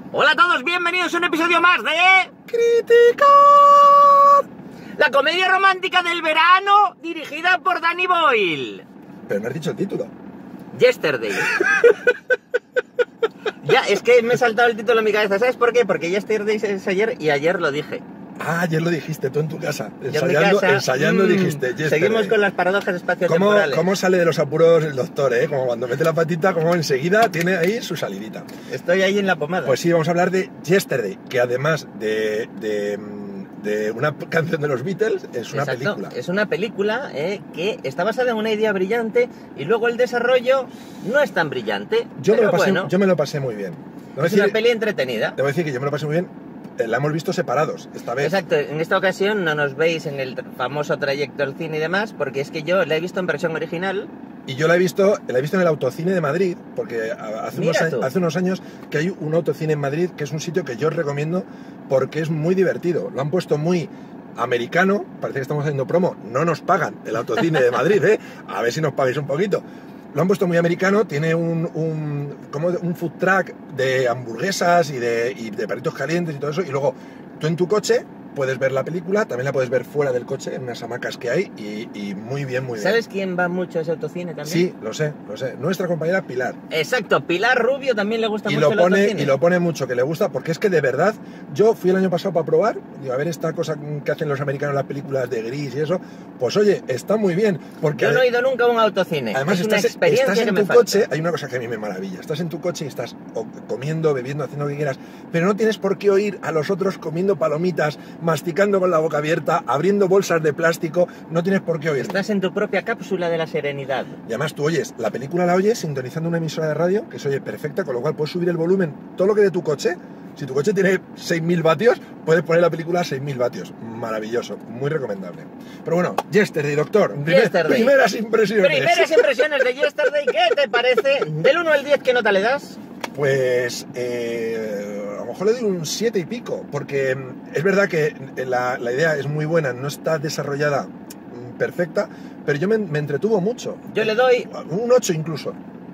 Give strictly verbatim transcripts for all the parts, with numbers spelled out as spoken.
Hola a todos, bienvenidos a un episodio más de... ¡Crítica! La comedia romántica del verano, dirigida por Danny Boyle. Pero no has dicho el título. Yesterday. Ya, es que me he saltado el título en mi cabeza, ¿sabes por qué? Porque Yesterday es ayer y ayer lo dije. Ah, ayer lo dijiste tú en tu casa. Yo en mi Ensayando, casa, ensayando mm, dijiste Yesterday. Seguimos con las paradojas espacio-temporales. ¿Cómo, ¿Cómo sale de los apuros el doctor, eh? Como cuando mete la patita, como enseguida tiene ahí su salidita. Estoy ahí en la pomada. Pues sí, vamos a hablar de Yesterday, que además de, de, de una canción de los Beatles, es una Exacto, película. es una película eh, que está basada en una idea brillante y luego el desarrollo no es tan brillante. Yo, me pero lo pasé, bueno, yo me lo pasé muy bien. Debo es decir, una peli entretenida. debo decir que yo me lo pasé muy bien. Eh, La hemos visto separados esta vez. Exacto, en esta ocasión no nos veis en el famoso trayecto al cine y demás, porque es que yo la he visto en versión original. Y yo la he visto, la he visto en el Autocine de Madrid, porque hace unos, Mira tú. hace unos años que hay un autocine en Madrid, que es un sitio que yo os recomiendo porque es muy divertido. Lo han puesto muy americano, parece que estamos haciendo promo, no nos pagan el Autocine de Madrid, ¿eh? A ver si nos pagáis un poquito. Lo han puesto muy americano, tiene un, un, como un food truck de hamburguesas y de, y de perritos calientes y todo eso, y luego tú en tu coche puedes ver la película, también la puedes ver fuera del coche, en unas hamacas que hay, y, y muy bien, muy bien. ¿Sabes quién va mucho a ese autocine también? Sí, lo sé, lo sé. Nuestra compañera Pilar. Exacto, Pilar Rubio también le gusta Y mucho lo, el pone, autocine. y lo pone mucho, que le gusta, porque es que de verdad, yo fui el año pasado para probar, digo, a ver esta cosa que hacen los americanos en las películas de gris y eso, pues oye, está muy bien, porque... Yo no he ido nunca a un autocine. Además, es una estás, experiencia estás que en me tu falta. coche, hay una cosa que a mí me maravilla, estás en tu coche y estás o, comiendo, bebiendo, haciendo lo que quieras, pero no tienes por qué oír a los otros comiendo palomitas, masticando con la boca abierta, abriendo bolsas de plástico, no tienes por qué oír. Estás en tu propia cápsula de la serenidad. Y además tú oyes, la película la oyes sintonizando una emisora de radio que se oye perfecta, con lo cual puedes subir el volumen, todo lo que de tu coche. Si tu coche tiene seis mil vatios, puedes poner la película a seis mil vatios. Maravilloso, muy recomendable. Pero bueno, Yesterday, doctor. Primer, Yesterday. Primeras impresiones. Primeras impresiones de Yesterday, ¿qué te parece? Del uno al diez, ¿qué nota le das? Pues eh, a lo mejor le doy un siete y pico, porque es verdad que la, la idea es muy buena, no está desarrollada perfecta, pero yo me, me entretuvo mucho. Yo le doy... Un ocho incluso.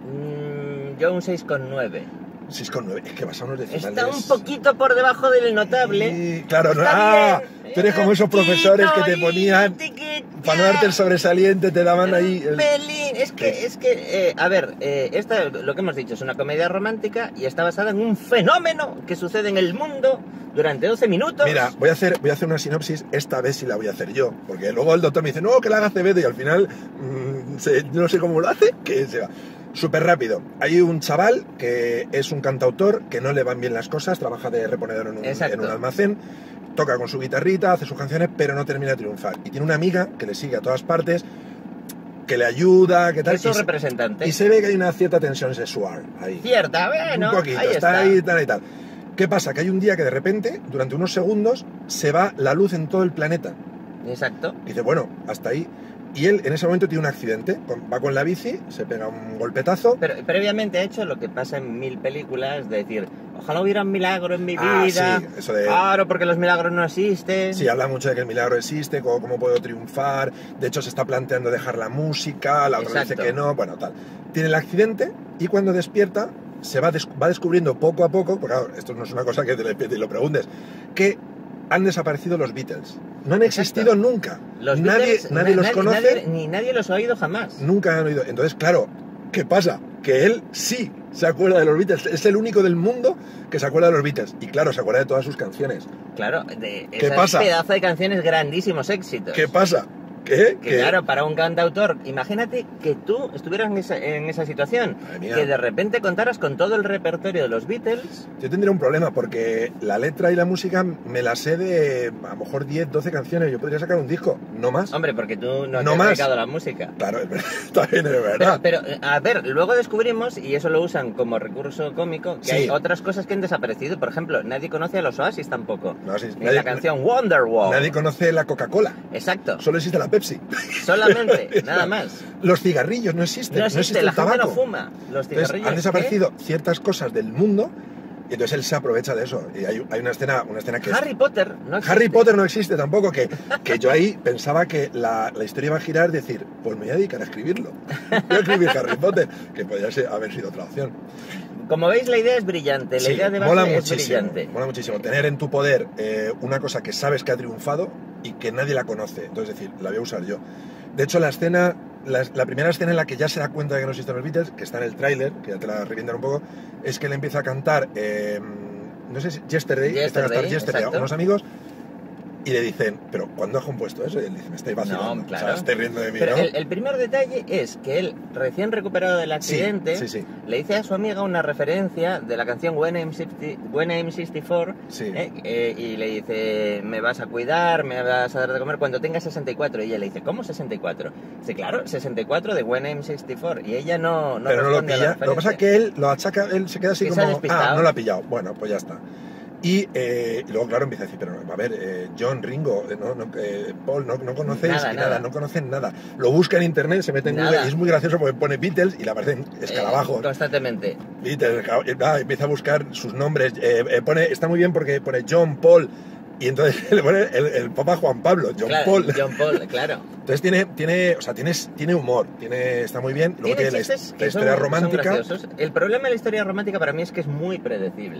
Mmm, yo un seis coma nueve. seis coma nueve, es que basamos decimales. Está un poquito por debajo del notable. Sí, claro, no, Está ah, bien. tú eres como esos profesores que te ponían, Tiquitita. para no darte el sobresaliente, te daban ahí... el- Pelín, es que, es que, eh, a ver, eh, esta, lo que hemos dicho, es una comedia romántica y está basada en un fenómeno que sucede en el mundo durante doce minutos. Mira, voy a, hacer, voy a hacer una sinopsis, esta vez sí la voy a hacer yo, porque luego el doctor me dice, no, que la haga Acevedo, y al final, mmm, se- no sé cómo lo hace, que se va. Súper rápido. Hay un chaval que es un cantautor, que no le van bien las cosas, trabaja de reponedor en un, Exacto. en un almacén, toca con su guitarrita, hace sus canciones, pero no termina de triunfar. Y tiene una amiga que le sigue a todas partes, que le ayuda, que tal. Es su y se- representante. Y se ve que hay una cierta tensión sexual ahí. Cierta, bueno, un poquito, ahí está, está. ahí, tal y tal. ¿Qué pasa? Que hay un día que de repente, durante unos segundos, se va la luz en todo el planeta. Exacto. Y dice, bueno, hasta ahí. Y él en ese momento tiene un accidente, con- va con la bici, se pega un golpetazo. Pero previamente ha hecho lo que pasa en mil películas, de decir, ojalá hubiera un milagro en mi Ah, vida. sí, eso de- Claro, porque los milagros no existen. Sí, habla mucho de que el milagro existe, cómo, cómo puedo triunfar. De hecho, se está planteando dejar la música, la otra dice Exacto. que no, bueno, tal. Tiene el accidente y cuando despierta, se va, des- va descubriendo poco a poco, porque claro, esto no es una cosa que te despiertes y lo preguntes, que han desaparecido los Beatles. No han existido Exacto. nunca. Los nadie Beatles, nadie na- los conoce. nadie- ni nadie los ha oído jamás. Nunca han oído. Entonces, claro, ¿qué pasa? Que él sí se acuerda de los Beatles. Es el único del mundo que se acuerda de los Beatles. Y claro, se acuerda de todas sus canciones. Claro, de ¿Qué esas pasa? pedazo de canciones, grandísimos éxitos. ¿Qué pasa? ¿Qué? Que claro, para un cantautor, imagínate que tú estuvieras en esa, en esa situación, Madre mía. que de repente contaras con todo el repertorio de los Beatles. Yo tendría un problema porque la letra y la música me la sé de a lo mejor diez, doce canciones. Yo podría sacar un disco, no más. Hombre, porque tú no, No te has más. dedicado a la música. Claro, es verdad, también es Pero, verdad. pero, a ver, luego descubrimos, y eso lo usan como recurso cómico, que Sí. hay otras cosas que han desaparecido. Por ejemplo, nadie conoce a los Oasis tampoco. No, sí, Ni nadie- la canción Wonderwall. Nadie conoce la Coca-Cola. Exacto. Solo existe la Pepsi. Solamente, nada más. Los cigarrillos no existen. No existe, el la gente tabaco. no fuma. Los Entonces, cigarrillos. han ¿qué? desaparecido ciertas cosas del mundo y entonces él se aprovecha de eso. Y hay, hay una escena, una escena que es- Harry Potter no existe. Harry Potter no existe tampoco, que, que yo ahí pensaba que la, la historia iba a girar, decir, pues me voy a dedicar a escribirlo. Voy a escribir Harry Potter, que podría ser- haber sido otra opción. como veis, la idea es brillante, la Sí, idea de base mola es muchísimo, brillante. mola muchísimo tener en tu poder eh, una cosa que sabes que ha triunfado y que nadie la conoce. Entonces, decir, la voy a usar yo. De hecho, la escena, la, la primera escena en la que ya se da cuenta de que no existen los Beatles, que está en el tráiler, que ya te la revientan un poco, es que él empieza a cantar, eh, no sé si Yesterday, Yesterday, empieza a cantar Yesterday a exacto. unos amigos y le dicen, pero ¿cuándo has compuesto eso? Y él dice, me estáis vacilando, No, claro. o sea, estáis riendo de mí, Pero ¿no? el, el primer detalle es que él, recién recuperado del accidente, sí, sí. le dice a su amiga una referencia de la canción When I'm, sixty, When I'm sesenta y cuatro, Sí. eh, eh, y le dice, me vas a cuidar, me vas a dar de comer cuando tengas sesenta y cuatro. Y ella le dice, ¿cómo sesenta y cuatro? Dice, claro, sesenta y cuatro de When I'm sesenta y cuatro. Y ella no, no pero no lo responde a la pilla. Lo que pasa referencia. es que él lo achaca, él se queda así Que se ha como, despistado. ah, no lo ha pillado. Bueno, pues ya está. Y, eh, y luego, claro, empieza a decir, pero a ver, eh, John, Ringo, eh, no, no, eh, Paul, no, no conocéis Nada, y nada, nada. no conocen nada. Lo busca en internet, se mete en Nada. Google y es muy gracioso porque pone Beatles y le aparecen escarabajos. Eh, constantemente. Beatles, escarabajos, y, ah, empieza a buscar sus nombres. eh, eh, pone, está muy bien porque pone John, Paul. Y entonces le pone el, el Papa Juan Pablo, John Claro, Paul. John Paul, claro. Entonces tiene, tiene, o sea, tiene, tiene humor, tiene, está muy bien. Luego Tiene tiene, la, chistes la que son, historia son romántica. graciosos. El problema de la historia romántica para mí es que es muy predecible.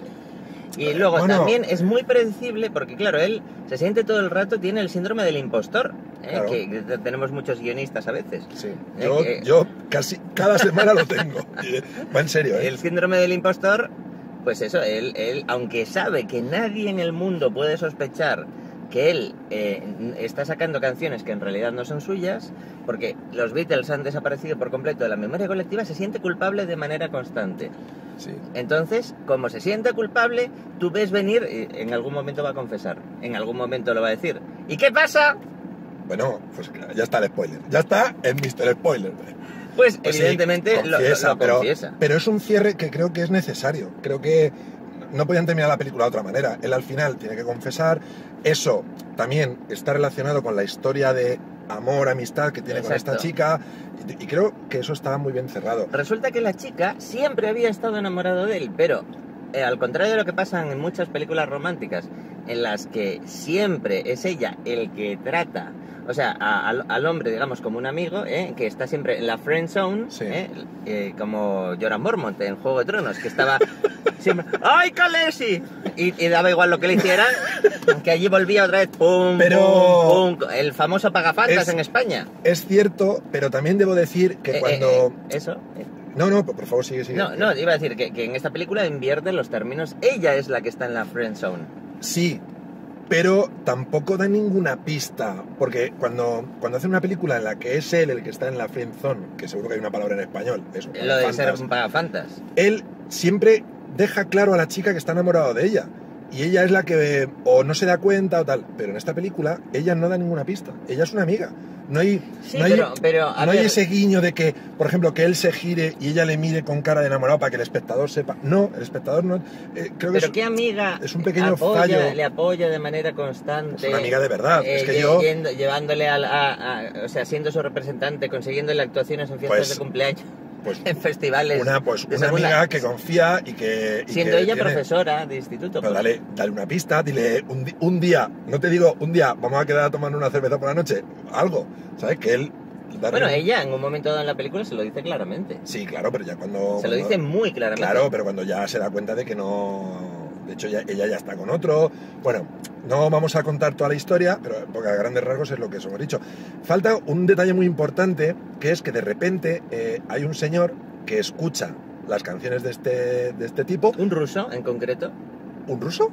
Y luego Bueno. también es muy predecible porque, claro, él se siente todo el rato, tiene el síndrome del impostor, ¿eh? Claro. que, que tenemos muchos guionistas a veces. Sí, Eh, yo, que- yo casi cada semana lo tengo. Y, va en serio, ¿eh? El síndrome del impostor, pues eso, él, él, aunque sabe que nadie en el mundo puede sospechar que él eh, está sacando canciones que en realidad no son suyas, porque los Beatles han desaparecido por completo de la memoria colectiva, se siente culpable de manera constante. Sí. Entonces, como se siente culpable, tú ves venir, y en algún momento va a confesar, en algún momento lo va a decir. ¿Y qué pasa? Bueno, pues ya está el spoiler. Ya está el mister Spoiler. Pues, Pues sí, evidentemente lo- confiesa, lo, lo pero, confiesa. pero es un cierre que creo que es necesario. Creo que no podían terminar la película de otra manera. Él al final tiene que confesar. Eso también está relacionado con la historia de amor, amistad que tiene Exacto. con esta chica. Y, y creo que eso estaba muy bien cerrado. Resulta que la chica siempre había estado enamorado de él, pero eh, al contrario de lo que pasa en muchas películas románticas, en las que siempre es ella el que trata, o sea, a- al, al hombre, digamos, como un amigo, ¿eh? que está siempre en la friend zone, Sí. ¿eh? Eh, como Jorah Mormont en Juego de Tronos, que estaba siempre, ¡ay, Khaleesi! Y, y daba igual lo que le hicieran, que allí volvía otra vez, ¡pum, Pero- pum, pum! El famoso pagafantas Es- en España. Es cierto, pero también debo decir que Eh, cuando... eh, eh, eso. eh. No, no, por favor, sigue, sigue. No, no, iba a decir que, que en esta película invierte los términos. Ella es la que está en la friend zone. Sí, pero tampoco da ninguna pista, porque cuando, cuando hace una película en la que es él el que está en la friend zone, que seguro que hay una palabra en español, eso, Lo de ser fantas, un pagafantas. él siempre deja claro a la chica que está enamorado de ella. Y ella es la que o no se da cuenta o tal. Pero en esta película ella no da ninguna pista. Ella es una amiga. No hay, Sí, no hay, pero, pero a no hay ver, ese guiño de que, por ejemplo, que él se gire y ella le mire con cara de enamorado para que el espectador sepa. No, el espectador no... eh, creo que pero es, qué amiga es un pequeño apoya, fallo. le apoya de manera constante. Es una amiga de verdad. eh, es que lle- yo... yendo- llevándole a, a- a- o sea, siendo su representante, consiguiéndole actuaciones en fiestas Pues, de cumpleaños, Pues en festivales. una, pues, de una segunda- amiga que confía y que... y Siendo que ella tiene- profesora de instituto. Pero pues. dale, dale una pista, dile un, di- un día, no te digo un día, vamos a quedar a tomar una cerveza por la noche, algo, ¿sabes? Que él... darle Bueno, un- ella en un momento dado en la película se lo dice claramente. Sí, claro, pero ya cuando... Se lo cuando- dice muy claramente. Claro, pero cuando ya se da cuenta de que no... De hecho, ya- ella ya está con otro. Bueno, no vamos a contar toda la historia, pero porque a grandes rasgos es lo que os hemos dicho. Falta un detalle muy importante, que es que de repente eh, hay un señor que escucha las canciones de este, de este tipo. Un ruso, en concreto. ¿Un ruso?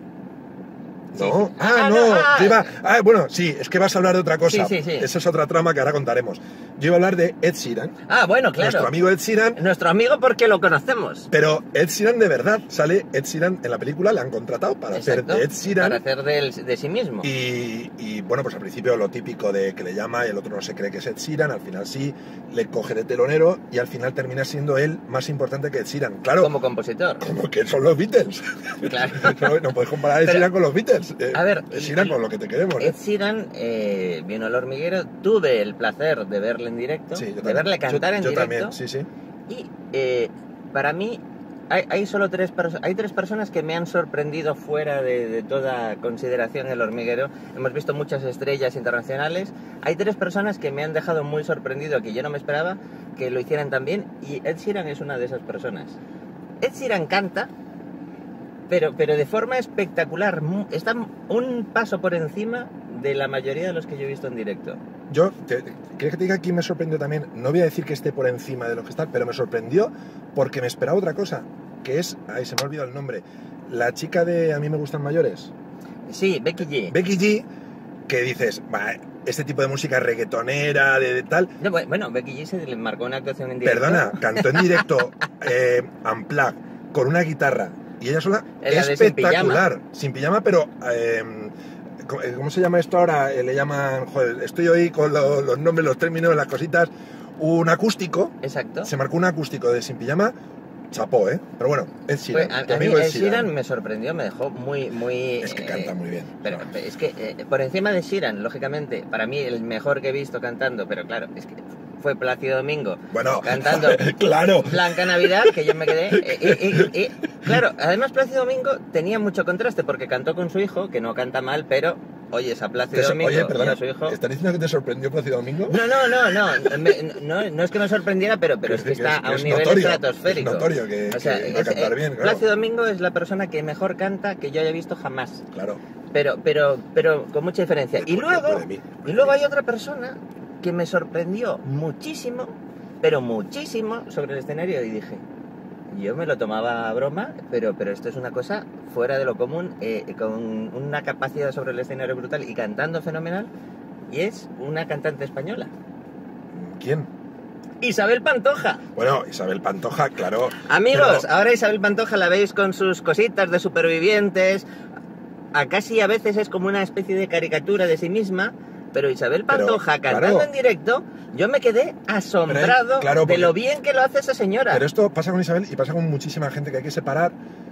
Sí, No, sí. ah, Ah, no, no, ah. yo iba- ah, bueno, sí, es que vas a hablar de otra cosa. Sí, sí, sí. Esa es otra trama que ahora contaremos. Yo iba a hablar de Ed Sheeran, Ah, bueno, claro. nuestro amigo Ed Sheeran, Nuestro amigo porque lo conocemos. pero Ed Sheeran de verdad, sale Ed Sheeran en la película, le han contratado para Exacto. hacer de Ed Sheeran. Para hacer de, él- de sí mismo. Y, y, bueno, pues al principio lo típico de que le llama y el otro no se cree que es Ed Sheeran, al final sí, le coge de telonero y al final termina siendo él más importante que Ed Sheeran. Claro, Como compositor. como que son los Beatles. Claro. no, no puedes comparar a Ed Pero- Sheeran con los Beatles. Eh, A ver, Ed y- Sheeran y- con lo que te queremos. ¿eh? Ed Sheeran eh, vino al hormiguero. Tuve el placer de verle en directo. Sí, yo de también. verle cantar yo, en yo directo. también, sí, sí. Y eh, para mí hay, hay solo tres perso- hay tres personas que me han sorprendido fuera de, de toda consideración el hormiguero. Hemos visto muchas estrellas internacionales. Hay tres personas que me han dejado muy sorprendido, que yo no me esperaba que lo hicieran tan bien, y Ed Sheeran es una de esas personas. Ed Sheeran canta, pero, pero de forma espectacular. Está un paso por encima de la mayoría de los que yo he visto en directo. Yo, te, ¿quieres que te diga quién me sorprendió también? No voy a decir que esté por encima de lo que está, pero me sorprendió porque me esperaba otra cosa, que es, ay, se me ha olvidado el nombre, la chica de A mí me gustan mayores. Sí, Becky G. Becky G, que dices, bah, este tipo de música reggaetonera, de, de tal... No, bueno, Becky G se le marcó una actuación en directo. Perdona, cantó en directo, eh, unplugged, con una guitarra, y ella sola, espectacular, sin pijama, sin pijama pero... Eh, ¿cómo se llama esto ahora? Eh, le llaman, joder, estoy hoy con lo, los nombres, los términos, las cositas, un acústico. Exacto. Se marcó un acústico de sin pijama, chapó, ¿eh? Pero bueno, Ed Sheeran, pues a, tu a amigo mí Ed Ed Sheeran. Sheeran me sorprendió, me dejó muy, muy... Es que canta muy bien. Pero es que eh, por encima de Sheeran, lógicamente, para mí el mejor que he visto cantando, pero claro, es que fue Plácido Domingo. Bueno, cantando claro. Blanca Navidad, que yo me quedé... eh, eh, eh, eh, claro, además Plácido Domingo tenía mucho contraste porque cantó con su hijo, que no canta mal, pero... Oyes a Plácido Domingo Oye, perdona, y a su hijo... ¿estás diciendo que te sorprendió Plácido Domingo? No, no, no, no, me, no, no es que me sorprendiera, pero, pero es que, que está es, a un es nivel notorio, estratosférico. Es notorio que, o sea, que va a cantar es, bien, claro. Plácido Domingo es la persona que mejor canta que yo haya visto jamás. Claro. Pero, pero, pero con mucha diferencia. Por, y por, luego, por mí, y luego hay otra persona que me sorprendió muchísimo, pero muchísimo sobre el escenario y dije... Yo me lo tomaba a broma, pero, pero esto es una cosa fuera de lo común, eh, con una capacidad sobre el escenario brutal y cantando fenomenal, y es una cantante española. ¿Quién? Isabel Pantoja. Bueno, Isabel Pantoja, claro. Amigos, pero... ahora Isabel Pantoja la veis con sus cositas de supervivientes, a casi a veces es como una especie de caricatura de sí misma, pero Isabel Pantoja pero, cantando claro. en directo, yo me quedé asombrado pero, claro, porque, de lo bien que lo hace esa señora. Pero esto pasa con Isabel y pasa con muchísima gente, que hay que separar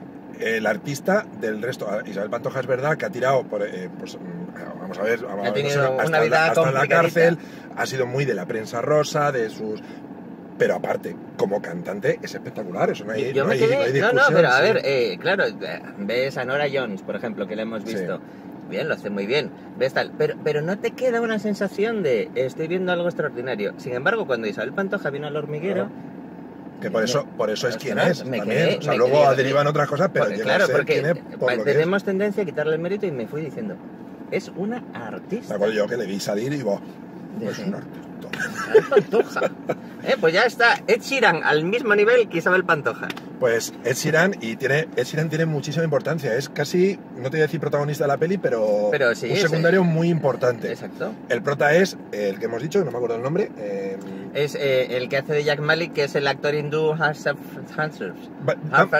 el artista del resto. Isabel Pantoja es verdad que ha tirado, por, eh, pues, vamos a ver, vamos ha a ver, tenido no sé, una hasta, vida la, hasta la cárcel, ha sido muy de la prensa rosa, de sus... Pero aparte, como cantante es espectacular, eso no hay, yo no me hay, quedé, no hay discusión. No, no, pero a sí. ver, eh, claro, ves a Nora Jones, por ejemplo, que la hemos visto. Sí. Bien, lo hace muy bien, ves tal, pero, pero no te queda una sensación de estoy viendo algo extraordinario. Sin embargo, cuando Isabel Pantoja vino al hormiguero... Claro. Que por eso, por eso es quien es, me también. Quedé, o sea, me luego quedé, derivan otras cosas, pero porque, llega claro, a ser porque quien es por lo tenemos que tendencia a quitarle el mérito y me fui diciendo, es una artista. Me acuerdo yo que le vi salir y vos, pues un artista. Pantoja. Eh, pues ya está Ed Sheeran al mismo nivel que Isabel Pantoja. Pues Ed Sheeran, y tiene, Ed Sheeran tiene muchísima importancia. Es casi, no te voy a decir protagonista de la peli, pero, pero sí, un secundario sí. muy importante. Exacto. El prota es el que hemos dicho, que no me acuerdo el nombre. Eh... Es eh, el que hace de Jack Malik, que es el actor hindú Harsha Hansers. Va,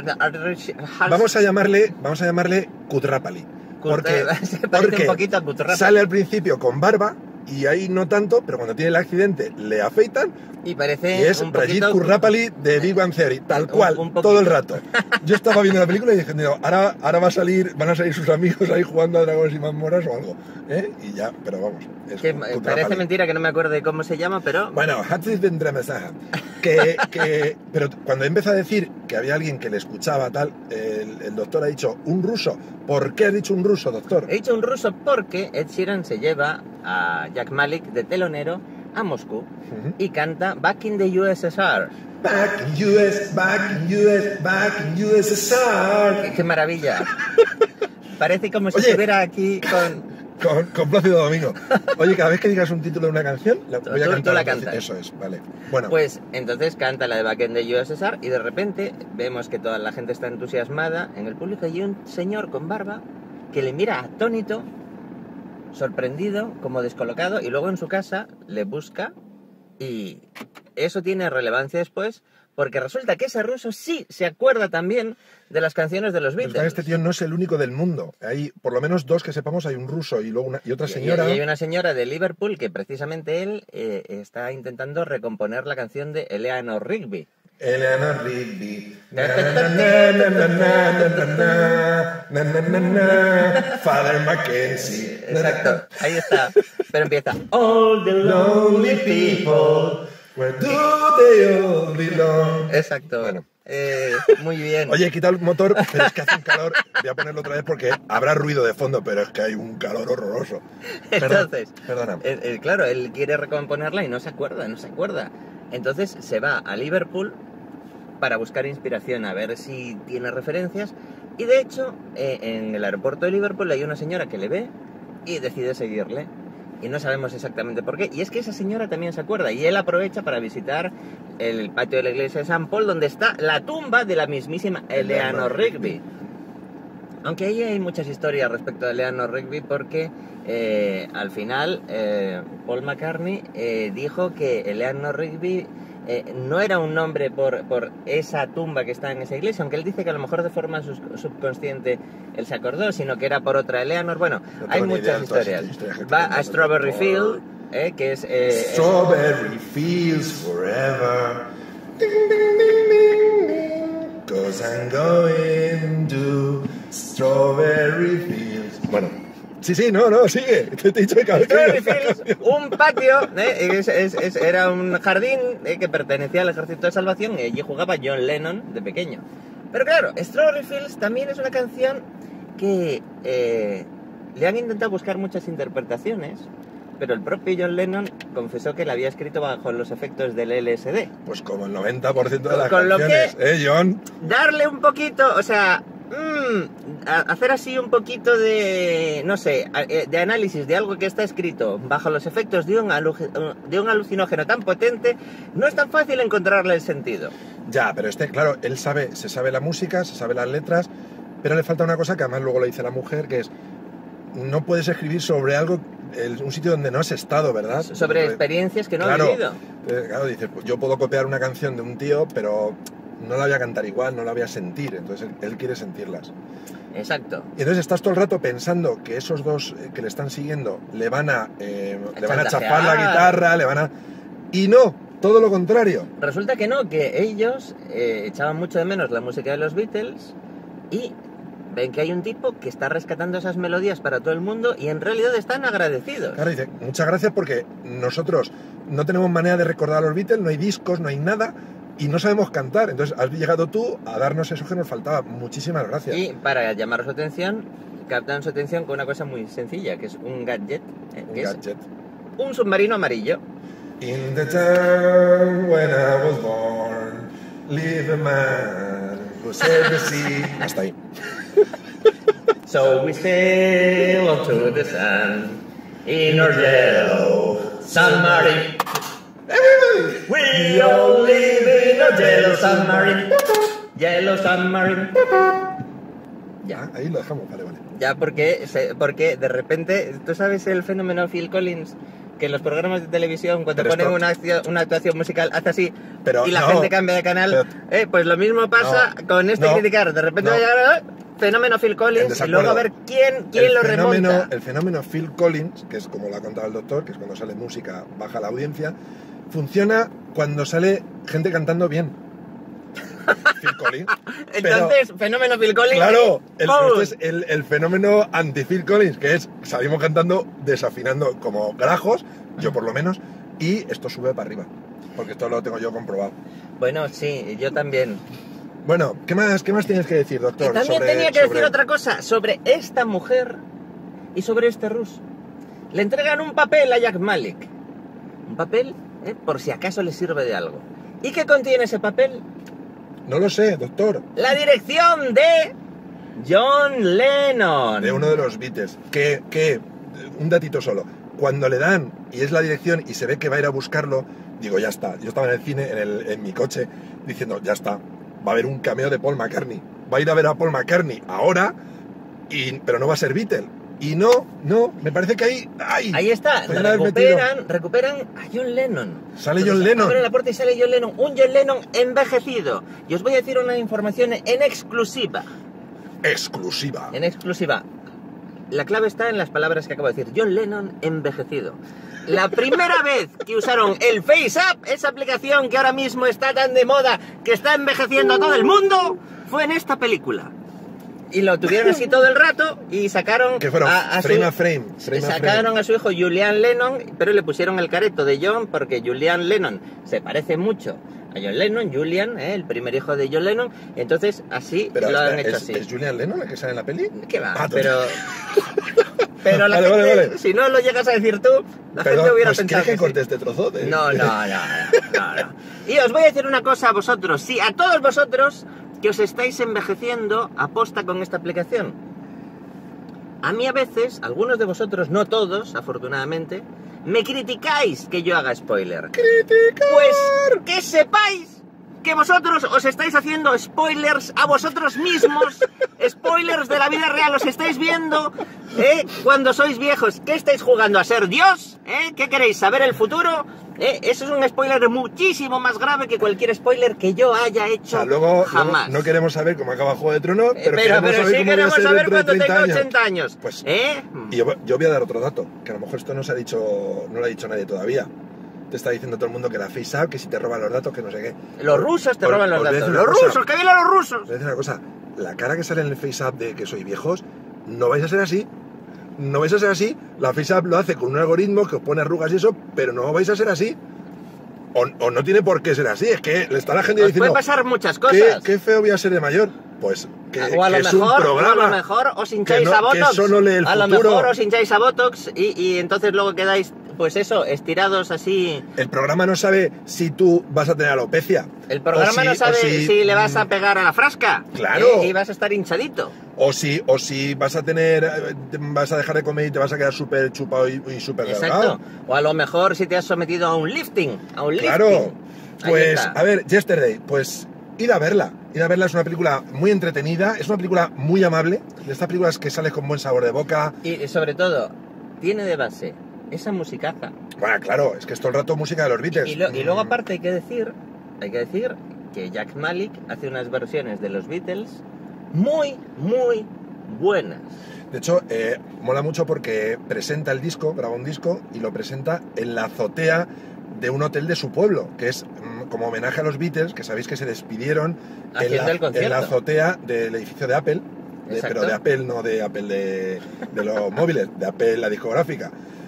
va, vamos a llamarle, vamos a llamarle Kutrapali. Porque, se parece un poquito a Kutrapali. Sale al principio con barba. Y ahí no tanto, pero cuando tiene el accidente le afeitan y parece y es un Rajit poquito... Kurrapali de Big Bang Theory, tal cual, un, un todo el rato. Yo estaba viendo la película y dije, ahora, ahora va a salir, van a salir sus amigos ahí jugando a Dragones y Mazmorras o algo, ¿eh? Y ya, pero vamos. Es que parece mentira que no me acuerdo de cómo se llama, pero... Bueno, Hatsis Vendremesa. Que, que, pero cuando empezó a decir que había alguien que le escuchaba tal, el, el doctor ha dicho, un ruso. ¿Por qué has dicho un ruso, doctor? He dicho un ruso porque Ed Sheeran se lleva a Jack Malik de telonero a Moscú uh-huh. y canta Back in the U S S R. Back in U S, back in U S, back in U S S R. ¡Qué, qué maravilla! Parece como si Oye, estuviera aquí con... Con, con Plácido Domingo. Oye, cada vez que digas un título de una canción, la tú, voy a tú, cantar. Tú la cantas. Eso es, vale. Bueno. Pues entonces canta la de Back in the U S S R y de repente vemos que toda la gente está entusiasmada en el público y hay un señor con barba que le mira atónito, sorprendido, como descolocado, y luego en su casa le busca y eso tiene relevancia después porque resulta que ese ruso sí se acuerda también de las canciones de los Beatles. Pero este tío no es el único del mundo. Hay por lo menos dos que sepamos, hay un ruso y luego una, y otra señora. Y, y hay una señora de Liverpool que precisamente él eh, está intentando recomponer la canción de Eleanor Rigby. Eleanor Rigby. Father Mackenzie. Exacto, ahí está. Pero empieza. All the lonely people. Where do they all belong? Exacto. Bueno. Eh, muy bien. Oye, quita el motor, pero es que hace un calor. Voy a ponerlo otra vez porque habrá ruido de fondo, pero es que hay un calor horroroso. Entonces, perdona. Él, él, claro, él quiere recomponerla y no se acuerda, no se acuerda. Entonces se va a Liverpool para buscar inspiración, a ver si tiene referencias. Y de hecho, eh, en el aeropuerto de Liverpool hay una señora que le ve y decide seguirle. Y no sabemos exactamente por qué. Y es que esa señora también se acuerda. Y él aprovecha para visitar el patio de la iglesia de San Paul, donde está la tumba de la mismísima Eleanor Rigby. Aunque ahí hay muchas historias respecto a Eleanor Rigby, porque eh, al final eh, Paul McCartney eh, dijo que Eleanor Rigby eh, no era un nombre por, por esa tumba que está en esa iglesia, aunque él dice que a lo mejor de forma sus, subconsciente él se acordó, sino que era por otra Eleanor. Bueno, no hay muchas historias. Va a Strawberry Field, eh, que es... Eh, Strawberry es... Fields forever. Ding, ding, ding, ding, ding. 'Cause I'm going to Strawberry Fields. Bueno, sí, sí, no, no, sigue. Te he dicho que Strawberry Fields, un patio, eh, es, es, es, era un jardín eh, que pertenecía al Ejército de Salvación y allí jugaba John Lennon de pequeño. Pero claro, Strawberry Fields también es una canción que eh, le han intentado buscar muchas interpretaciones, pero el propio John Lennon confesó que la había escrito bajo los efectos del L S D. Pues como el noventa por ciento de las Con canciones, lo que, ¿eh, John? Darle un poquito, o sea, mmm, hacer así un poquito de, no sé, de análisis de algo que está escrito bajo los efectos de un, de un alucinógeno tan potente, no es tan fácil encontrarle el sentido. Ya, pero este, claro, él sabe, se sabe la música, se sabe las letras, pero le falta una cosa que además luego le dice la mujer, que es, no puedes escribir sobre algo, el, un sitio donde no has estado, ¿verdad? Sobre Porque, experiencias que no claro, has vivido. Eh, claro, dices, pues yo puedo copiar una canción de un tío, pero no la voy a cantar igual, no la voy a sentir, entonces él, él quiere sentirlas. Exacto. Y entonces estás todo el rato pensando que esos dos que le están siguiendo le van a, eh, le van a chafar la guitarra, le van a... Y no, todo lo contrario. Resulta que no, que ellos eh, echaban mucho de menos la música de los Beatles y ven que hay un tipo que está rescatando esas melodías para todo el mundo y en realidad están agradecidos. Claro, dice, muchas gracias porque nosotros no tenemos manera de recordar a los Beatles, no hay discos, no hay nada y no sabemos cantar. Entonces has llegado tú a darnos eso que nos faltaba. Muchísimas gracias. Y para llamar su atención, captan su atención con una cosa muy sencilla, que es un gadget. Eh, un que gadget. Es un submarino amarillo. In the town when I was born, live a man who sailed the sea. Hasta ahí. So we sail on to the sun in our yellow submarine. We all live in a yellow submarine. Yellow submarine. Ya. Ah, ahí lo dejamos, vale, vale. Ya, porque, porque de repente, ¿tú sabes el fenómeno Phil Collins? Que en los programas de televisión, cuando pero ponen esto... una, acción, una actuación musical, hace así pero y la no, gente cambia de canal. pero... Eh, pues lo mismo pasa no, con este no, criticar. De repente no. va a llegar fenómeno Phil Collins y luego a ver quién, quién el lo fenómeno, remonta. El fenómeno Phil Collins, que es como lo ha contado el doctor, que es cuando sale música, baja la audiencia, funciona cuando sale gente cantando bien. Phil Collins. Entonces, pero, fenómeno Phil Collins. Claro, el, este es el, el fenómeno anti-Phil Collins, que es salimos cantando, desafinando como grajos, yo por lo menos, y esto sube para arriba, porque esto lo tengo yo comprobado. Bueno, sí, yo también. Bueno, ¿qué más, qué más tienes que decir, doctor? Y también sobre, tenía que sobre... decir otra cosa sobre esta mujer y sobre este ruso. Le entregan un papel a Jack Malik. Un papel, eh, por si acaso le sirve de algo. ¿Y qué contiene ese papel? No lo sé, doctor. La dirección de John Lennon. De uno de los Beatles. Que, que, un datito solo. Cuando le dan y es la dirección y se ve que va a ir a buscarlo, digo, ya está. Yo estaba en el cine, en, el, en mi coche, diciendo, ya está. Va a haber un cameo de Paul McCartney. Va a ir a ver a Paul McCartney ahora, y, pero no va a ser Beatle. Y no, no, me parece que ahí... ¡Ay! Ahí está, recuperan, recuperan a John Lennon. Sale John Lennon. Abre la puerta y sale John Lennon. Un John Lennon envejecido. Y os voy a decir una información en exclusiva. Exclusiva. En exclusiva. La clave está en las palabras que acabo de decir. John Lennon envejecido. La primera vez que usaron el FaceApp, esa aplicación que ahora mismo está tan de moda, que está envejeciendo a todo el mundo, fue en esta película. Y lo tuvieron así todo el rato y sacaron ¿Qué fueron? a, a frame su, a frame, frame sacaron a, frame. a su hijo Julian Lennon, pero le pusieron el careto de John porque Julian Lennon se parece mucho a John Lennon, Julian, ¿eh? El primer hijo de John Lennon, entonces así Pero, lo han espera, hecho ¿es, así. ¿Es Julian Lennon el que sale en la peli? ¿Qué va? Ah, pero... Pero la Vale, gente, vale, vale. si no lo llegas a decir tú, la Perdón, gente hubiera pues, pensado ¿quieres que que corte sí. este trozo? De... No, no, no, no, no, no. Y os voy a decir una cosa a vosotros, sí, a todos vosotros que os estáis envejeciendo aposta con esta aplicación. A mí a veces, algunos de vosotros, no todos, afortunadamente, me criticáis que yo haga spoiler. ¡Criticar! Pues que sepáis que vosotros os estáis haciendo spoilers a vosotros mismos, spoilers de la vida real, os estáis viendo, ¿eh? Cuando sois viejos, ¿qué estáis jugando? ¿A ser Dios? ¿Eh? ¿Qué queréis? ¿Saber el futuro? ¿Eh? Eso es un spoiler muchísimo más grave que cualquier spoiler que yo haya hecho O sea, luego, jamás. luego no queremos saber cómo acaba Juego de Tronos, Eh, pero, pero, queremos pero saber sí cómo voy a queremos ser saber dentro de cuando treinta tenga años. ochenta años. Pues, ¿Eh? y yo, yo voy a dar otro dato, que a lo mejor esto no se ha dicho, no lo ha dicho nadie todavía. Te está diciendo todo el mundo que la FaceApp, que si te roban los datos, que no sé qué. Los rusos te Os- roban los os voy a datos. decir una ¡Los cosa. rusos! ¡Que vienen los rusos! Os voy a decir una cosa, la cara que sale en el FaceApp de que sois viejos, no vais a ser así. No vais a ser así. La FaceApp lo hace con un algoritmo que os pone arrugas y eso, pero no vais a ser así. O, o no tiene por qué ser así. Es que le está la gente Os diciendo, puede pasar muchas ¿qué, cosas. qué feo voy a ser de mayor. Pues que, o a lo que es mejor, un programa. o a lo mejor os hincháis que no- a Botox. que eso no lee el a lo futuro. mejor os hincháis a Botox y, y entonces luego quedáis, pues eso, estirados así. El programa no sabe si tú vas a tener alopecia. El programa o si- no sabe o si, si, le vas a mm, pegar a la frasca. Claro. ¿eh? Y vas a estar hinchadito. O si, o si vas a tener, eh, vas a dejar de comer y te vas a quedar súper chupado y, y súper delgado. Exacto. O a lo mejor si te has sometido a un lifting. A un Claro. lifting. Ahí Pues, está. a ver, Yesterday, pues id a verla. Id a verla, es una película muy entretenida, es una película muy amable, de estas películas que sales con buen sabor de boca. Y sobre todo, tiene de base esa musicaza. Bueno, claro, es que es todo el rato música de los Beatles. Y, lo- y luego Mm, aparte hay que decir, hay que decir que Jack Malik hace unas versiones de los Beatles muy, muy buenas. De hecho, eh, mola mucho porque presenta el disco, graba un disco y lo presenta en la azotea de un hotel de su pueblo, que es mm, como homenaje a los Beatles, que sabéis que se despidieron en Haciendo la, el concierto. en la azotea del edificio de Apple, de- Exacto. pero de Apple, no de Apple de, de los móviles, de Apple la discográfica.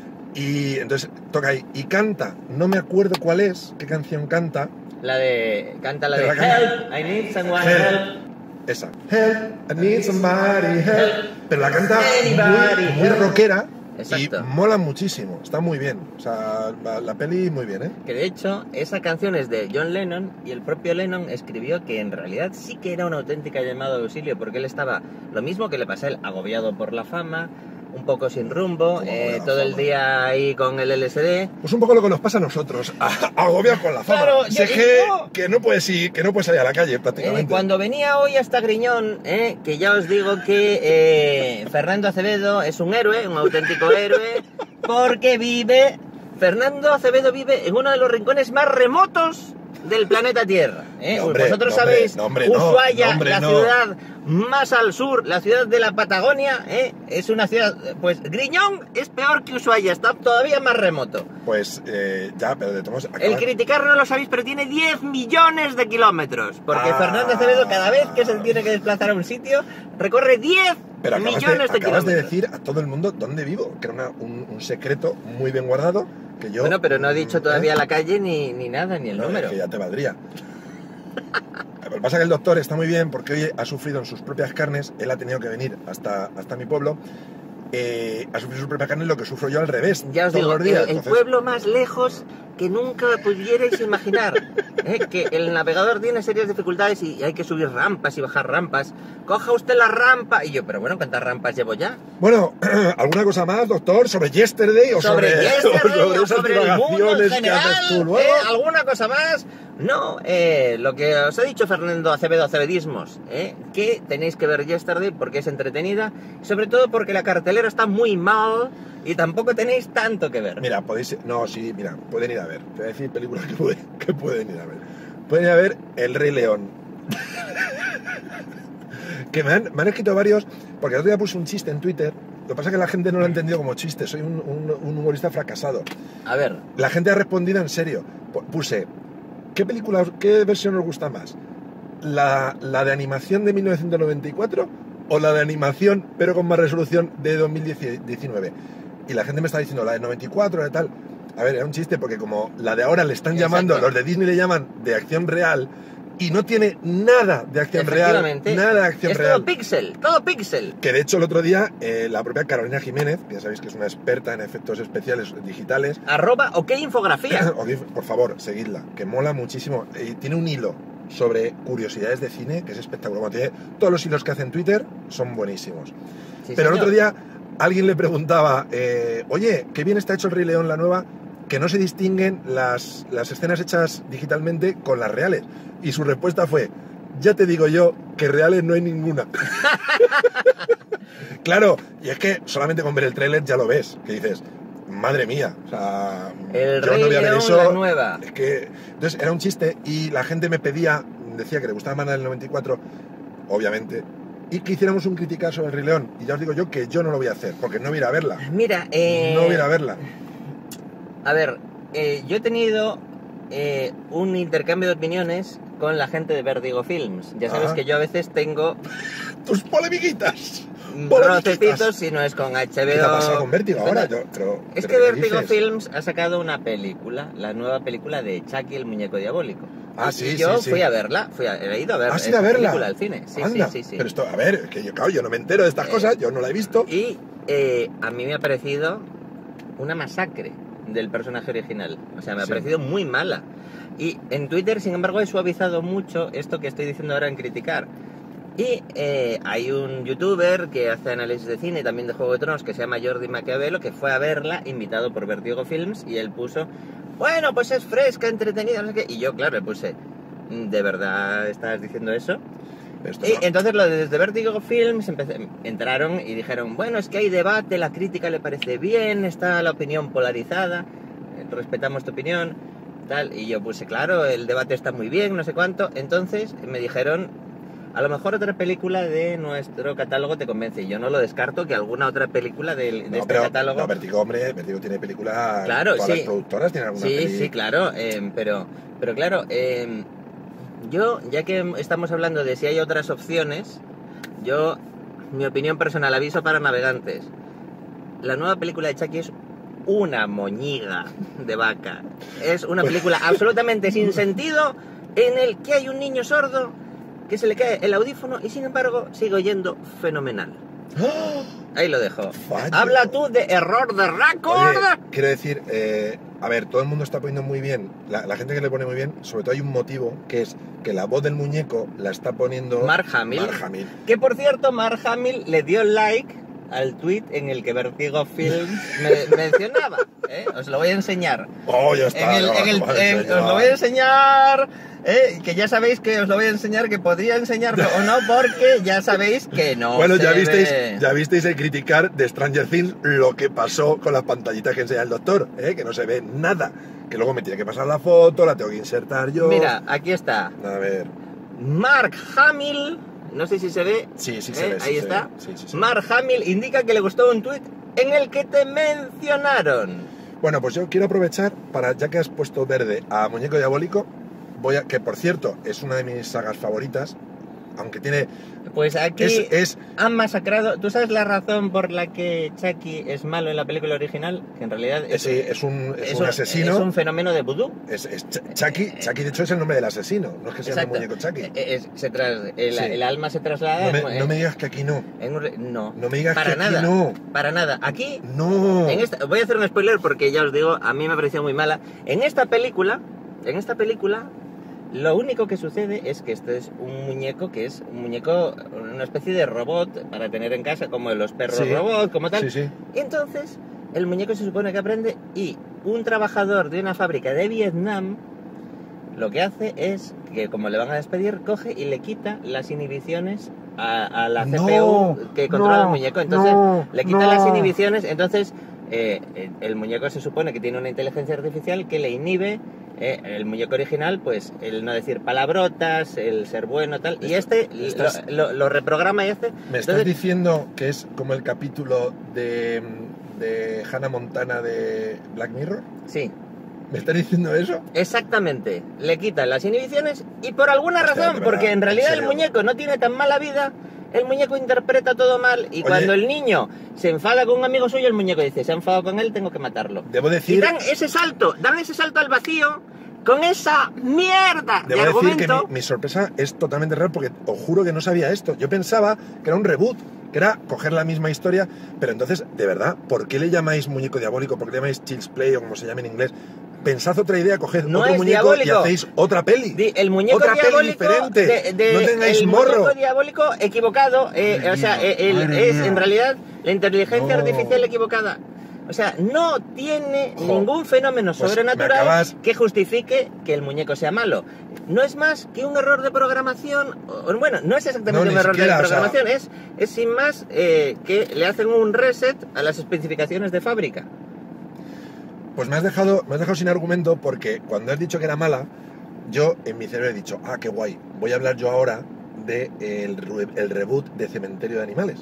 Y entonces toca ahí y canta, no me acuerdo cuál es, qué canción canta, La de... Canta la de Pero la canta- Help, I need someone Help. help. esa, Help, I need somebody help, Help. pero la canta Anybody muy, muy help. rockera. Exacto. Y mola muchísimo, está muy bien. O sea, la, la peli muy bien, ¿eh? Que de hecho, esa canción es de John Lennon y el propio Lennon escribió que en realidad sí que era una auténtica llamada de auxilio porque él estaba, lo mismo que le pasa a él, agobiado por la fama, un poco sin rumbo, Como eh, la todo el fama. día ahí con el L S D. Pues un poco lo que nos pasa a nosotros, agobiados con la fama. Claro, sé yo- que, yo- que, no puedes ir, que no puedes salir a la calle Eh, prácticamente. cuando venía hoy hasta Griñón, eh, que ya os digo que eh, Fernando Acevedo es un héroe, un auténtico héroe, porque vive, Fernando Acevedo vive en uno de los rincones más remotos del planeta Tierra. ¿eh? No, hombre, Vosotros no, hombre, sabéis, no, hombre, no, Ushuaia, no, hombre, la no. ciudad más al sur, la ciudad de la Patagonia, ¿eh? es una ciudad, pues Griñón es peor que Ushuaia, está todavía más remoto. Pues eh, ya, pero de todos modos, El acabas- criticar no lo sabéis, pero tiene diez millones de kilómetros. Porque Ah. Fernando Acevedo, cada vez que se tiene que desplazar a un sitio, recorre diez pero acabas, millones de, de, acabas de kilómetros. decir a todo el mundo dónde vivo, que era una- un, un secreto muy bien guardado, que yo... Bueno, pero no he dicho mm, todavía ¿eh? la calle ni, ni nada, ni el No, número. es que ya te valdría. Lo que pasa es que el doctor está muy bien porque hoy ha sufrido en sus propias carnes, él ha tenido que venir hasta, hasta mi pueblo, eh, ha sufrido en sus propias carnes lo que sufro yo al revés. Ya os todos digo, los días. el, el Entonces, pueblo más lejos que nunca pudierais imaginar. ¿eh? Que el navegador tiene serias dificultades y hay que subir rampas y bajar rampas. Coja usted la rampa. Y yo, pero bueno, ¿cuántas rampas llevo ya? Bueno, ¿alguna cosa más, doctor, sobre Yesterday o sobre sobre, Yesterday, o sobre o esas sobre el mundo en divagaciones que general, haces tú luego? ¿eh? ¿Alguna cosa más? No, eh, lo que os ha dicho Fernando Acevedo Acevedismos, ¿eh? que tenéis que ver Yesterday porque es entretenida, y sobre todo porque la cartelera está muy mal y tampoco tenéis tanto que ver. Mira, podéis... No, sí, mira, pueden ir a ver. Te voy a decir películas que, puede- que pueden ir a ver. Pueden ir a ver El Rey León. Que me han, me han escrito varios, porque el otro día puse un chiste en Twitter. Lo que pasa es que la gente no lo ha entendido como chiste. Soy un, un- un humorista fracasado. A ver, La gente ha respondido en serio. Pu- Puse, ¿qué película, qué versión os gusta más? ¿La, la de animación de mil novecientos noventa y cuatro o la de animación, pero con más resolución, de dos mil diecinueve? Y la gente me está diciendo, la de noventa y cuatro, de tal. A ver, era un chiste porque como la de ahora le están Exacto. llamando, los de Disney le llaman de acción real y no tiene nada de acción real, nada de acción es real. todo pixel, todo pixel. Que de hecho el otro día eh, la propia Carolina Jiménez, que ya sabéis que es una experta en efectos especiales digitales, Arroba ok infografía. ok, por favor, seguidla, que mola muchísimo. Y tiene un hilo sobre curiosidades de cine que es espectacular. Bueno, tiene, todos los hilos que hace en Twitter son buenísimos. Sí, Pero el señor. otro día alguien le preguntaba, eh, oye, qué bien está hecho el Rey León, la nueva, que no se distinguen las, las escenas hechas digitalmente con las reales. Y su respuesta fue, ya te digo yo que reales no hay ninguna. Claro, y es que solamente con ver el tráiler ya lo ves, que dices, madre mía, o sea, El yo Rey no voy a ver León, eso. la nueva. Es que, entonces era un chiste y la gente me pedía, decía que le gustaba más la del noventa y cuatro, obviamente, y que hiciéramos un criticar sobre el Rey León. Y ya os digo yo que yo no lo voy a hacer, porque no voy a ir a verla. Mira, eh... No voy a ir a verla. A ver, eh, yo he tenido eh, un intercambio de opiniones con la gente de Vertigo Films. Ya sabes Ajá. que yo a veces tengo Tus polemiquitas. trocecitos si no es con H B O. ¿Qué te ha pasado con Vértigo ahora? Yo, pero, Es pero que ¿qué Vertigo dices? Films ha sacado una película, la nueva película de Chucky el muñeco diabólico. Ah, Y sí, yo sí, sí. fui a verla, fui a, he ido a ver ¿Has ido a esta verla? película al cine. Sí, Anda. sí, sí, sí. Pero esto, a ver, que yo, claro, yo no me entero de estas Eh, cosas, yo no la he visto. Y eh, a mí me ha parecido una masacre del personaje original. O sea, me ha Sí. parecido muy mala. Y en Twitter, sin embargo, he suavizado mucho esto que estoy diciendo ahora en criticar. Y eh, hay un youtuber que hace análisis de cine y también de Juego de Tronos que se llama Jordi Maquiavelo, que fue a verla, invitado por Vertigo Films, y él puso, bueno, pues es fresca, entretenida, no sé qué. Y yo, claro, le puse, ¿de verdad estás diciendo eso? Esto Y no. entonces los de desde Vertigo Films empecé- entraron y dijeron, bueno, es que hay debate, la crítica le parece bien, está la opinión polarizada, eh, respetamos tu opinión, tal. Y yo puse, claro, el debate está muy bien, no sé cuánto. Entonces me dijeron, a lo mejor otra película de nuestro catálogo te convence. Y yo no lo descarto que alguna otra película de, de No, este pero, catálogo... no, Vértigo, hombre, Vértigo tiene películas. Claro, todas sí. las productoras tienen alguna Sí, peli. sí, claro, eh, pero, pero claro, eh, yo, ya que estamos hablando de si hay otras opciones, yo, mi opinión personal, aviso para navegantes, la nueva película de Chucky es una moñiga de vaca, es una película absolutamente sin sentido, en el que hay un niño sordo que se le cae el audífono y sin embargo sigue oyendo fenomenal. ¡Ah! Ahí lo dejo. Fallo. Habla tú de error de récord. Oye, quiero decir, eh, a ver, todo el mundo está poniendo muy bien, la, la gente que le pone muy bien, sobre todo hay un motivo, que es que la voz del muñeco la está poniendo Mark Hamill. Mark Hamill. Que por cierto, Mark Hamill le dio like al tweet en el que Vertigo Films me mencionaba. ¿eh? Os lo voy a enseñar. Oh, ya En está. el- ya en el- vas a en- enseñar. os lo voy a enseñar. ¿eh? Que ya sabéis que os lo voy a enseñar, que podría enseñarlo o no, porque ya sabéis que no. Bueno, se ya visteis, ve. ya visteis el criticar de Stranger Things lo que pasó con las pantallitas que enseña el doctor, ¿eh? Que no se ve nada. Que luego me tiene que pasar la foto, la tengo que insertar yo. Mira, aquí está. A ver. Mark Hamill. No sé si se ve. Sí, sí se ¿eh? ve. sí Ahí se está. ve, sí, sí, sí. Mark Hamill indica que le gustó un tweet en el que te mencionaron. Bueno, pues yo quiero aprovechar para, ya que has puesto verde a Muñeco Diabólico, voy a, que por cierto es una de mis sagas favoritas, aunque tiene... Pues aquí Es, es han masacrado. ¿Tú sabes la razón por la que Chucky es malo en la película original? Que en realidad es, es un, es un asesino. Es un fenómeno de vudú. Es, es Ch- Chucky, Chucky de hecho es el nombre del asesino, no es que sea el Exacto. muñeco Chucky. Eh, es- se tras- el, Sí. el alma se traslada. No me, en- no me digas que aquí no. en un re- no. No me digas para que aquí nada. no. Para nada. Aquí. No. En esta, voy a hacer un spoiler porque ya os digo, a mí me ha parecido muy mala. En esta película, en esta película, lo único que sucede es que este es un muñeco que es un muñeco, una especie de robot para tener en casa, como los perros Sí. robot, como tal. Sí, sí. Y entonces, el muñeco se supone que aprende y un trabajador de una fábrica de Vietnam lo que hace es que, como le van a despedir, coge y le quita las inhibiciones a, a la C P U No, que controla no, el muñeco. Entonces, no, le quita no. las inhibiciones. Entonces, eh, eh, el muñeco se supone que tiene una inteligencia artificial que le inhibe. eh, el muñeco original, pues, el no decir palabrotas, el ser bueno, tal. Y este Me estás- lo, lo- lo reprograma y hace. Me estás Entonces, diciendo que es como el capítulo de, de Hannah Montana de Black Mirror. sí. ¿Me estás diciendo eso? Exactamente, le quitan las inhibiciones y por alguna Hostia, razón, de verdad, porque en en realidad el serio. muñeco no tiene tan mala vida, el muñeco interpreta todo mal y Oye, cuando el niño se enfada con un amigo suyo, el muñeco dice, se ha enfadado con él, tengo que matarlo. Debo decir... Y dan ese salto, dan ese salto al vacío con esa mierda de Debo decir argumento. que mi, mi sorpresa es totalmente real porque os juro que no sabía esto. Yo pensaba que era un reboot, que era coger la misma historia, pero entonces, de verdad, ¿por qué le llamáis muñeco diabólico? ¿Por qué le llamáis Child's Play o como se llame en inglés? Pensad otra idea, coged No otro es muñeco diabólico. y hacéis otra peli. Di- el muñeco otra diabólico peli diferente. de- de- no tengáis el morro. muñeco diabólico equivocado, eh, Madre o sea, mía, eh, el- madre es mía. en realidad la inteligencia No. artificial equivocada. O sea, no tiene Jo. ningún fenómeno Pues sobrenatural me acabas- que justifique que el muñeco sea malo. No es más que un error de programación, o- bueno, no es exactamente No, un ni error siquiera, de o sea- programación, es, es sin más eh, que le hacen un reset a las especificaciones de fábrica. Pues me has dejado, me has dejado sin argumento porque cuando has dicho que era mala, yo en mi cerebro he dicho, ah, qué guay, voy a hablar yo ahora de el, re- el reboot de Cementerio de Animales.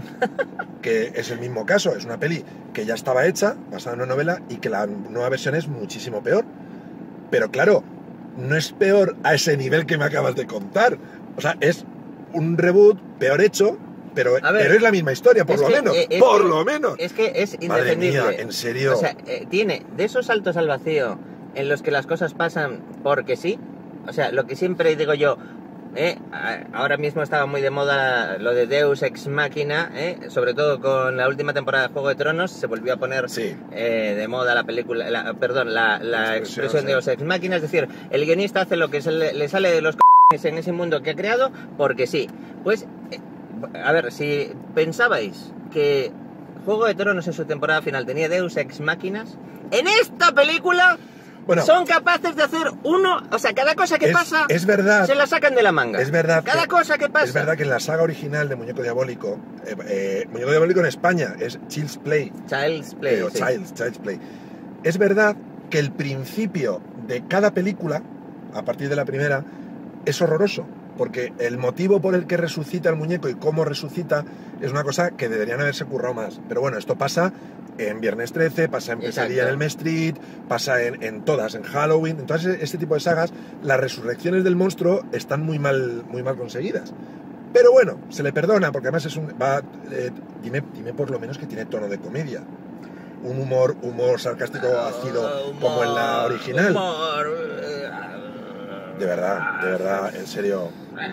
Que es el mismo caso, es una peli que ya estaba hecha, basada en una novela, y que la nueva versión es muchísimo peor. Pero claro, no es peor a ese nivel que me acabas de contar. O sea, es un reboot peor hecho, pero, A ver, pero es la misma historia, por es lo que, menos. eh, es por que- lo menos. Es que es Madre indefendible. mía, en serio. O sea, eh, tiene de esos saltos al vacío en los que las cosas pasan porque sí. O sea, lo que siempre digo yo, eh, a- ahora mismo estaba muy de moda lo de Deus Ex Machina, eh, sobre todo con la última temporada de Juego de Tronos, se volvió a poner Sí. eh, de moda la película, la- perdón, la, la Expresión, expresión sí. Deus Ex Machina, es decir, el guionista hace lo que se le, le sale de los c******s en ese mundo que ha creado porque sí. Pues, eh, a ver, si pensabais que Juego de Tronos en su temporada final tenía Deus Ex Máquinas, en esta película Bueno, son capaces de hacer uno, o sea, cada cosa que es, pasa es verdad. se la sacan de la manga. Es verdad. Cada que, cosa que pasa. Es verdad que en la saga original de Muñeco Diabólico, eh, eh, Muñeco Diabólico en España es Child's Play. Child's Play. eh, o sí. Child's, Child's Play. Es verdad que el principio de cada película, a partir de la primera, es horroroso. Porque el motivo por el que resucita el muñeco y cómo resucita es una cosa que deberían haberse currado más. Pero bueno, esto pasa en Viernes trece, pasa en Pesadilla en Exacto. Elm Street, pasa en, en todas, en Halloween. Entonces, este tipo de sagas, las resurrecciones del monstruo están muy mal, muy mal conseguidas. Pero bueno, se le perdona, porque además es un... Va, eh, dime, dime por lo menos que tiene tono de comedia. Un humor, humor sarcástico ácido Uh, humor, como en la original. humor, eh, De verdad, de verdad, en serio.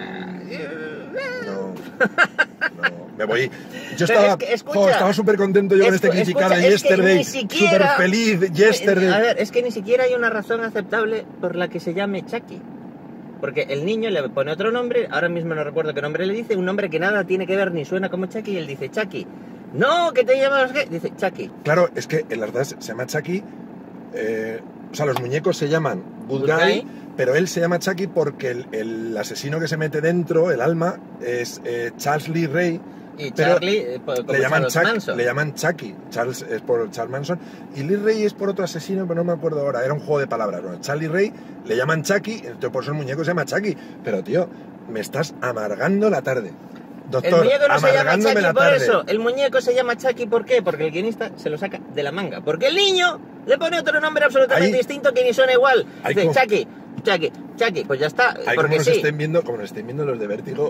No, no, me voy. Yo Pero estaba, es que, escucha, jo, estaba súper contento yo con este escu- criticar a escucha, es que Yesterday, ni súper siquiera- feliz, Yesterday. A ver, es que ni siquiera hay una razón aceptable por la que se llame Chucky. Porque el niño le pone otro nombre, ahora mismo no recuerdo qué nombre le dice, un nombre que nada tiene que ver ni suena como Chucky, y él dice Chucky. No, que te llamas qué, dice Chucky. Claro, es que en la verdad se llama Chucky, eh, o sea, los muñecos se llaman Good, Good Guy, Guy. pero él se llama Chucky porque el, el asesino que se mete dentro, el alma, es eh, Charles Lee Ray. Y Pero Charlie, eh, po- como Le llaman, Charles Chuck- Manson. le llaman Chucky. Charles es por Charles Manson. Y Lee Ray es por otro asesino, pero no me acuerdo ahora. Era un juego de palabras. Bueno, Charlie Ray le llaman Chucky, entonces por eso el muñeco se llama Chucky. Pero tío, me estás amargando la tarde. Doctor, El muñeco no se llama amargándome Chucky la por tarde. eso. El muñeco se llama Chucky, ¿por qué? Porque el guionista se lo saca de la manga. Porque el niño le pone otro nombre absolutamente Ahí- distinto que ni suena igual. ahí Dice como- Chucky, Chucky, Chucky. Pues ya está. Ahí como porque nos sí. estén viendo, como nos estén viendo los de Vértigo.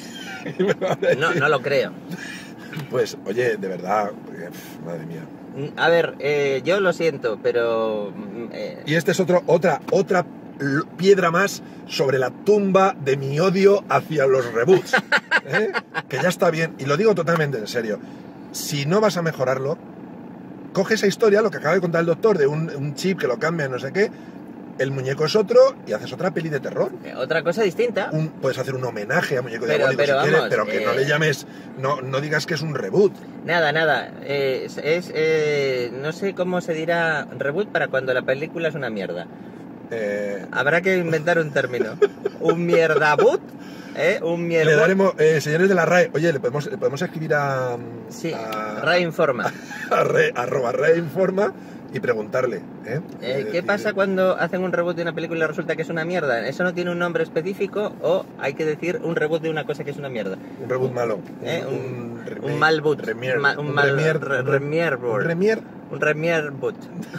No, no lo creo. Pues, oye, de verdad, porque, pf, madre mía. A ver, eh, yo lo siento, pero... mm, eh, Y este es otro, otra, otra l- piedra más sobre la tumba de mi odio hacia los reboots. ¿eh? Que ya está bien, y lo digo totalmente en serio. Si no vas a mejorarlo, coge esa historia, lo que acaba de contar el doctor, de un, un chip que lo cambia, no sé qué, el muñeco es otro y haces otra peli de terror. eh, otra cosa distinta. Un- puedes hacer un homenaje a Muñeco Pero- Diabólico pero si quieres, vamos, pero que no eh, le llames, no, no digas que es un reboot. Nada, nada. eh, es, es, eh, no sé cómo se dirá reboot para cuando la película es una mierda. Eh, Habrá que inventar un término. ¿Un mierdaboot? ¿Eh? ¿Un le mierda? daremos, eh, señores de la R A E, oye, le podemos, le podemos escribir a... Sí, a, Ray informa. a re- arroba reinforma y preguntarle. ¿eh? Eh, Eh, ¿Qué y- pasa cuando hacen un reboot de una película y resulta que es una mierda? ¿Eso no tiene un nombre específico o hay que decir un reboot de una cosa que es una mierda? Un reboot malo. Eh, un- remake, un mal boot. Remier, Un ma- un un mal remier, re- un re- remier un board. remier. Un remier boot.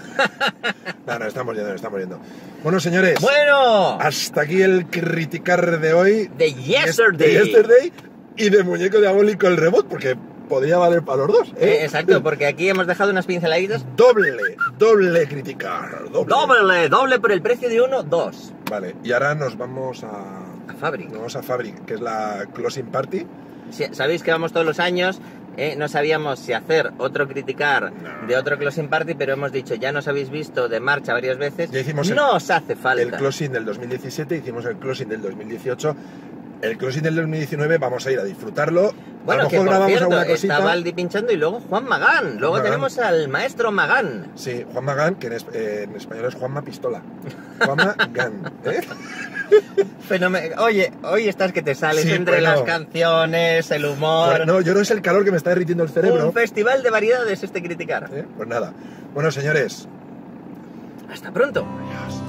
No, no, estamos yendo, estamos yendo. Bueno, señores, Bueno, hasta aquí el criticar de hoy. de Yesterday. De Yesterday. y de muñeco diabólico el reboot, porque podría valer para los dos. ¿eh? Eh, exacto, porque aquí hemos dejado unas pinceladitas. Doble, doble criticar. Doble. Doble, doble por el precio de uno, dos. Vale, y ahora nos vamos a... A Fabric. Nos vamos a Fabric, que es la Closing Party. Si, sabéis que vamos todos los años, eh, no sabíamos si hacer otro criticar No. de otro closing party, pero hemos dicho, ya nos habéis visto de marcha varias veces, Ya hicimos el- no os hace falta. El closing del dos mil diecisiete, hicimos el closing del dos mil dieciocho. El closing del dos mil diecinueve vamos a ir a disfrutarlo. Bueno, a lo que mejor por grabamos cierto, alguna cosita. está Valdi pinchando y luego Juan Magán. Luego Magán. tenemos al maestro Magán. Sí, Juan Magán, que en, es- eh, en español es Juanma Pistola. Juanma Gán, ¿eh? Fenomen- Oye, hoy estás que te sales Sí, entre bueno. las canciones, el humor. Pues no, yo no es el calor que me está derritiendo el cerebro. Un festival de variedades este criticar. ¿eh? Pues nada. Bueno, señores. Hasta pronto. Adiós.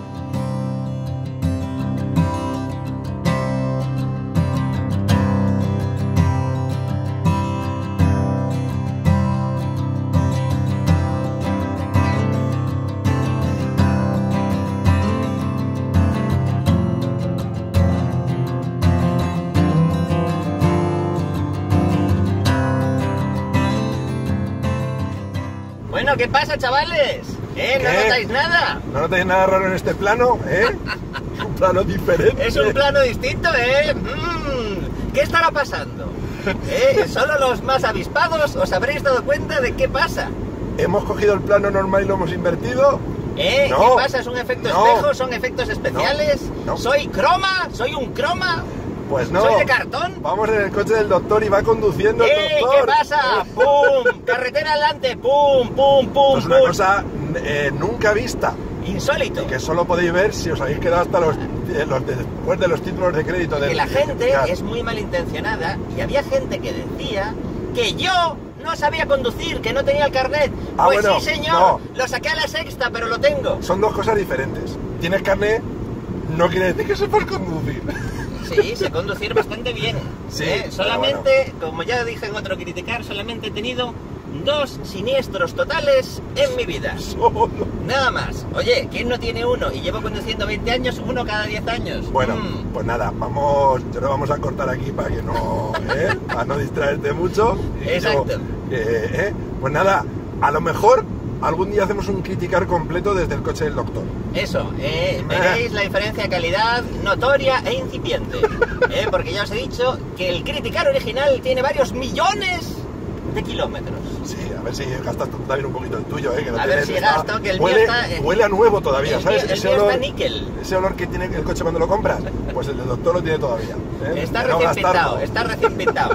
Bueno, ¿qué pasa, chavales? ¿Eh? ¿No ¿Qué? notáis nada? ¿No notáis nada raro en este plano? ¿Eh? Un plano diferente. Es un plano distinto, ¿eh? Mm, ¿Qué estará pasando? ¿Eh? Solo los más avispados os habréis dado cuenta de qué pasa. Hemos cogido el plano normal y lo hemos invertido. ¿Eh? No. ¿Qué pasa? ¿Es un efecto No. espejo? ¿Son efectos especiales? No. No. ¿Soy croma? ¿Soy un croma? Pues no. ¿Soy de cartón? Vamos en el coche del doctor y va conduciendo el ¡Eh! doctor. ¿Qué pasa? ¡Pum! Carretera adelante, ¡pum! ¡Pum! ¡Pum! Es una ¡Pum! cosa eh, nunca vista. Insólito. Que solo podéis ver si os habéis quedado hasta los, eh, los de- después de los títulos de crédito del Que la gente Claro. es muy malintencionada y había gente que decía que yo no sabía conducir, que no tenía el carnet. Ah, pues bueno, sí, señor, no. lo saqué a la sexta, pero lo tengo. Son dos cosas diferentes. Tienes carnet, no quiere decir que sepas conducir. Sí, sé conducir bastante bien. Sí, ¿eh? pero Solamente, como ya dije en otro criticar, solamente he tenido dos siniestros totales en mi vida. Solo. Nada más. Oye, ¿quién no tiene uno? Y llevo conduciendo veinte años, uno cada diez años. Bueno, Mm. pues nada, vamos, yo lo vamos a cortar aquí para que no, ¿eh? para no distraerte mucho. Y Exacto. yo, eh, ¿eh? Pues nada, a lo mejor algún día hacemos un criticar completo desde el coche del doctor. Eso, eh, veréis la diferencia de calidad notoria e incipiente. Eh, porque ya os he dicho que el criticar original tiene varios millones de kilómetros. Sí, a ver si gastas tú también un poquito el tuyo, ¿eh? Que no A ver tienes- si está- gasto, que el mío huele, está, eh, huele a nuevo todavía, el ¿sabes? mío- el ese, mío olor, está níquel. ese olor que tiene el coche cuando lo compras, pues el del doctor lo tiene todavía. ¿eh? Está De no recién gastarlo. pintado, está recién pintado.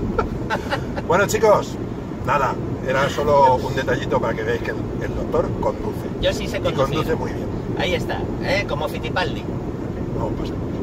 Bueno, chicos, nada, era solo un detallito para que veáis que el, el doctor conduce. Yo sí sé Y conducir. conduce muy bien. Ahí está, eh, como Fittipaldi. Vamos a pasar.